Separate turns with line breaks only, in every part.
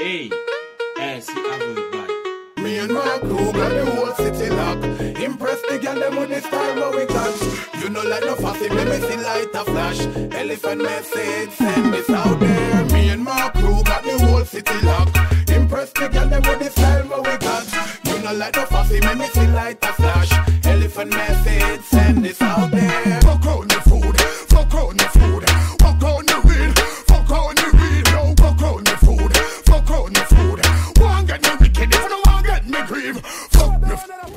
Hey, see how we buy.
Me and my crew got the whole city lock. Impress the girl them with the style what we got. You know like no fussy, me see light a flash. Elephant message, send this out there. Me and my crew got the whole city lock. Impress the girl them with the style what we got. You know like no fussy, me see light a flash. Elephant message, send this out there. Fuck on the food, fuck on the food. Fuck on the weed, fuck on the weed. No, fuck on the food, fuck on the food. One get me wicked, if no one get me grieve. Fuck the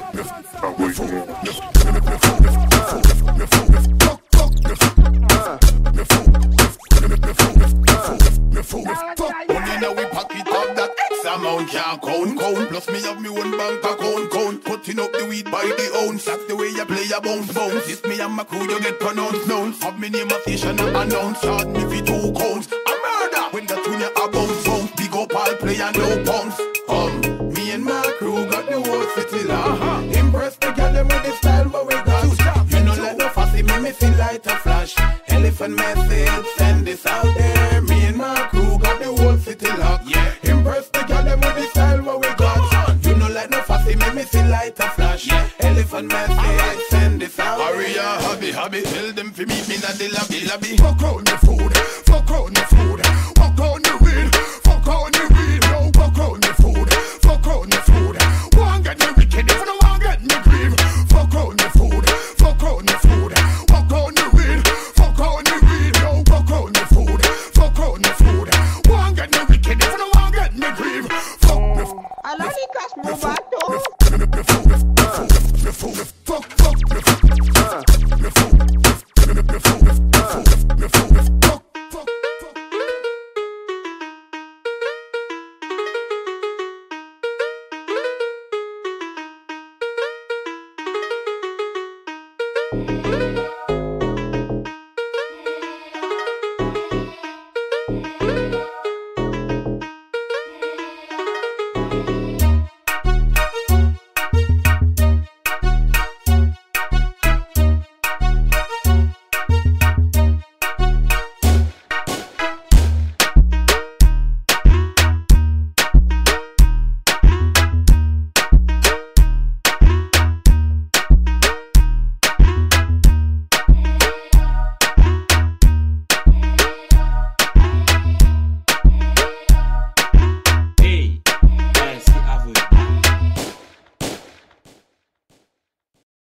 amount can't count. Plus me have me one bank account. Cutting up the weed by the ounce. That's the way you play a bounce. This me and my crew you get pronounced nouns. Have me name a station and announce. Hard me for 2 counts. A murder when the tune you a bounce. Big up all play and no pounds. Me and my crew got the whole city lock. Impress the girl them with the style what we got. You know let no fussy me see light a flash. Elephant message send this out there. Me and my crew got the whole city lock. Yeah. Impress the girl them with the style what we got. You know like no fussy me see light a flash. Yeah. Elephant message send this out. Aria hobby. Tell them fi meet me in the lobby. Fuck on the food, fuck on the food. Fuck on the weed, fuck on the weed. No, fuck on the food, fuck on the food. One get me wicked, if no one get me grieve. Fuck on the food, fuck on the food. Fuck on the weed, fuck on the weed. No, fuck on the food, fuck on the food. One get me wicked, if no one get me grieve. Fuck the food.
I love the cash move back too.
Fuck.